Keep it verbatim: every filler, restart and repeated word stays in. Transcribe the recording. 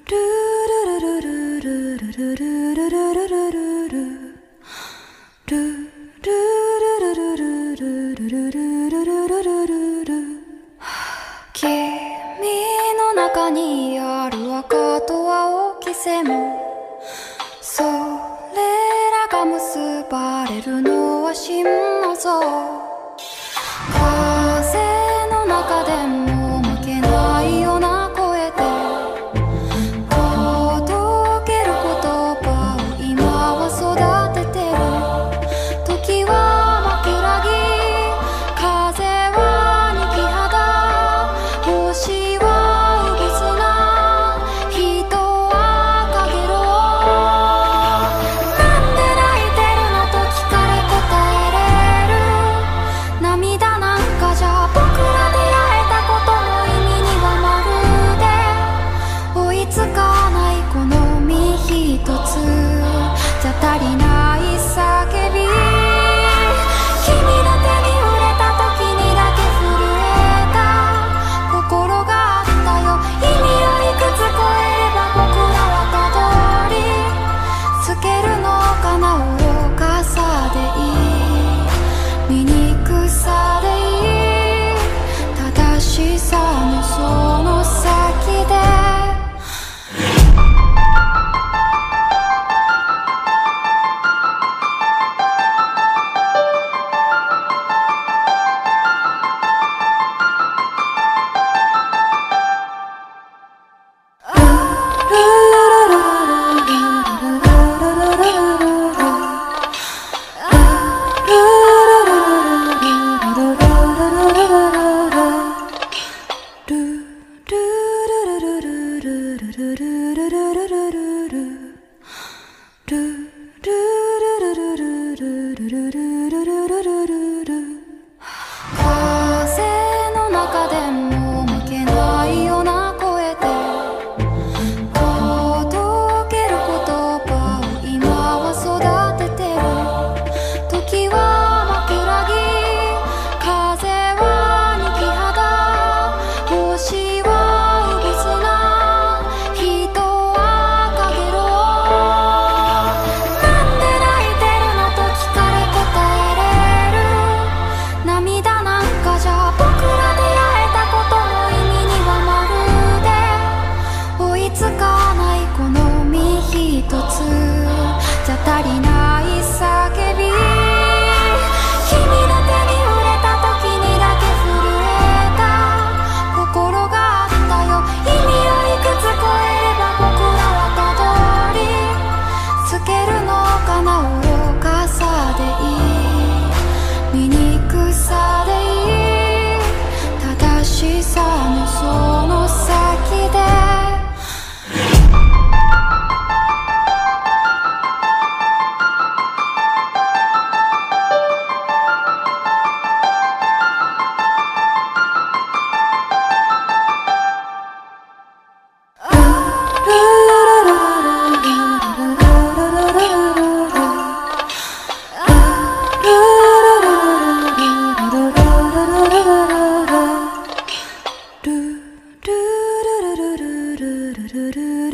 の中にある赤と青き線、それらが結ばれるのは真の像。風の中でも負けないような声で届ける言葉を今は育ててる。時は枕木、風は逃げ肌、星はうぐすな、人はかげろう。なんで泣いてるのと聞かれ答えれる。涙なんかじゃ僕ら出会えたことの意味にはまるで追いつかない。この身一つじゃ足りない叫び、君の手に触れた時にだけ震えた心があったよ。意味をいくつ超えれば僕らはたどり着けるのかな。愚かさでいい、醜さでいい、正しさのその先で風の中でも負けないような声で届ける言葉を今は育ててる。時は枕木、風は逃げ肌、星はうぐすな、人はかげろう。なんで泣いてるのと聞かれ答えれる。涙なんかじゃ僕ら出会えたことの意味にはまるで追いつかない。この身一つじゃ足りない叫び、君の手に触れた時にだけ震えた心があったよ。意味をいくつ超えれば僕らはたどり着けるのかな。愚かさでいい、醜さでいい、正しさのその先でルルルルルルルルルル